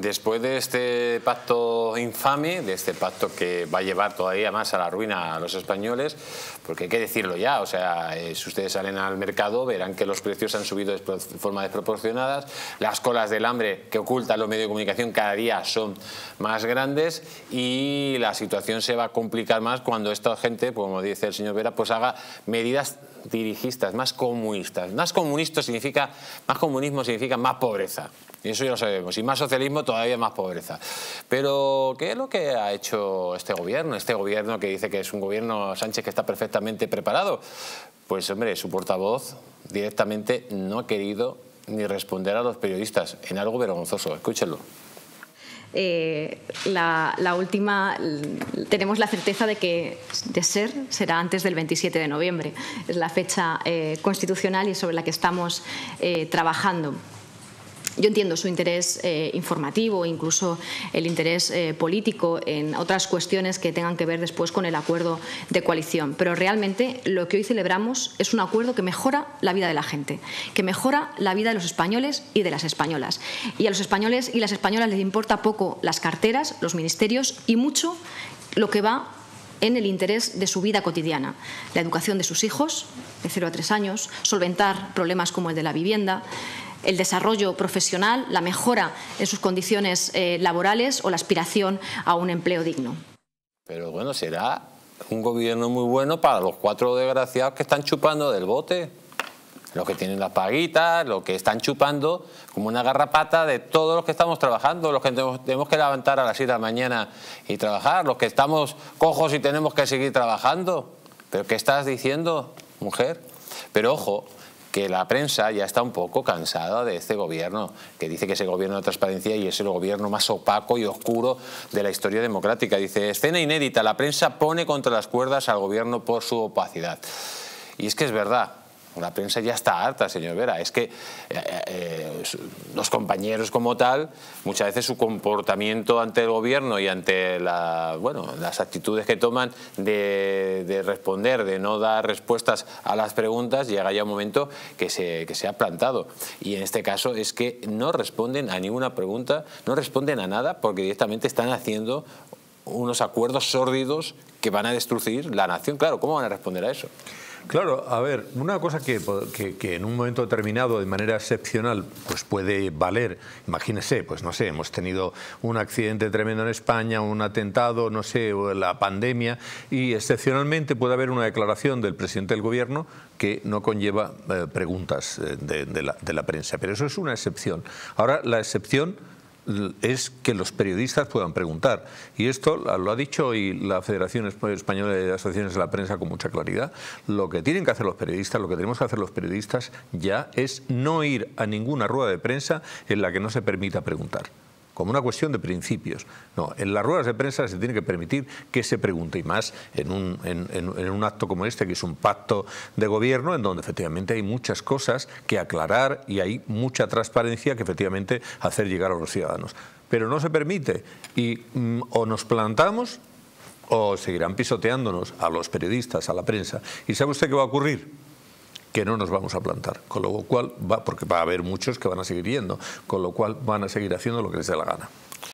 Después de este pacto infame, de este pacto que va a llevar todavía más a la ruina a los españoles, porque hay que decirlo ya, o sea, si ustedes salen al mercado verán que los precios han subido de forma desproporcionada, las colas del hambre que ocultan los medios de comunicación cada día son más grandes y la situación se va a complicar más cuando esta gente, como dice el señor Vera, pues haga medidas dirigistas, más comunistas. Más comunismo significa más pobreza. Y eso ya lo sabemos. Y más socialismo, todavía más pobreza. Pero, ¿qué es lo que ha hecho este gobierno? Este gobierno que dice que es un gobierno Sánchez que está perfectamente preparado. Pues, hombre, su portavoz directamente no ha querido ni responder a los periodistas en algo vergonzoso. Escúchenlo. La última, tenemos la certeza de que será antes del 27 de noviembre. Es la fecha constitucional y sobre la que estamos trabajando. Yo entiendo su interés informativo, incluso el interés político en otras cuestiones que tengan que ver después con el acuerdo de coalición, pero realmente lo que hoy celebramos es un acuerdo que mejora la vida de la gente, que mejora la vida de los españoles y de las españolas. Y a los españoles y las españolas les importa poco las carteras, los ministerios y mucho lo que va en el interés de su vida cotidiana. La educación de sus hijos, de 0 a 3 años, solventar problemas como el de la vivienda, el desarrollo profesional, la mejora en sus condiciones laborales o la aspiración a un empleo digno. Pero bueno, será un gobierno muy bueno para los 4 desgraciados que están chupando del bote. Los que tienen las paguitas, los que están chupando como una garrapata de todos los que estamos trabajando, los que tenemos que levantar a las 7 de la mañana y trabajar, los que estamos cojos y tenemos que seguir trabajando. ¿Pero qué estás diciendo, mujer? Pero ojo, que la prensa ya está un poco cansada de este gobierno, que dice que es el gobierno de transparencia y es el gobierno más opaco y oscuro de la historia democrática. Dice, escena inédita, la prensa pone contra las cuerdas al gobierno por su opacidad. Y es que es verdad. La prensa ya está harta, señor Vera. Es que los compañeros como tal, muchas veces su comportamiento ante el gobierno y ante las actitudes que toman de responder, de no dar respuestas a las preguntas, llega ya un momento que se ha plantado. Y en este caso es que no responden a ninguna pregunta, no responden a nada porque directamente están haciendo unos acuerdos sórdidos que van a destruir la nación. Claro, ¿cómo van a responder a eso? Claro, a ver, una cosa que en un momento determinado, de manera excepcional, pues puede valer. Imagínese, pues no sé, hemos tenido un accidente tremendo en España, un atentado, no sé, la pandemia, y excepcionalmente puede haber una declaración del presidente del gobierno que no conlleva preguntas de la prensa. Pero eso es una excepción. Ahora, la excepción es que los periodistas puedan preguntar. Y esto lo ha dicho hoy la Federación Española de Asociaciones de la Prensa con mucha claridad. Lo que tienen que hacer los periodistas, lo que tenemos que hacer los periodistas ya es no ir a ninguna rueda de prensa en la que no se permita preguntar. Como una cuestión de principios. No, en las ruedas de prensa se tiene que permitir que se pregunte, y más en un acto como este, que es un pacto de gobierno, en donde efectivamente hay muchas cosas que aclarar y hay mucha transparencia que efectivamente hacer llegar a los ciudadanos. Pero no se permite y o nos plantamos o seguirán pisoteándonos a los periodistas, a la prensa. ¿Y sabe usted qué va a ocurrir? Que no nos vamos a plantar, con lo cual porque va a haber muchos que van a seguir yendo, con lo cual van a seguir haciendo lo que les dé la gana.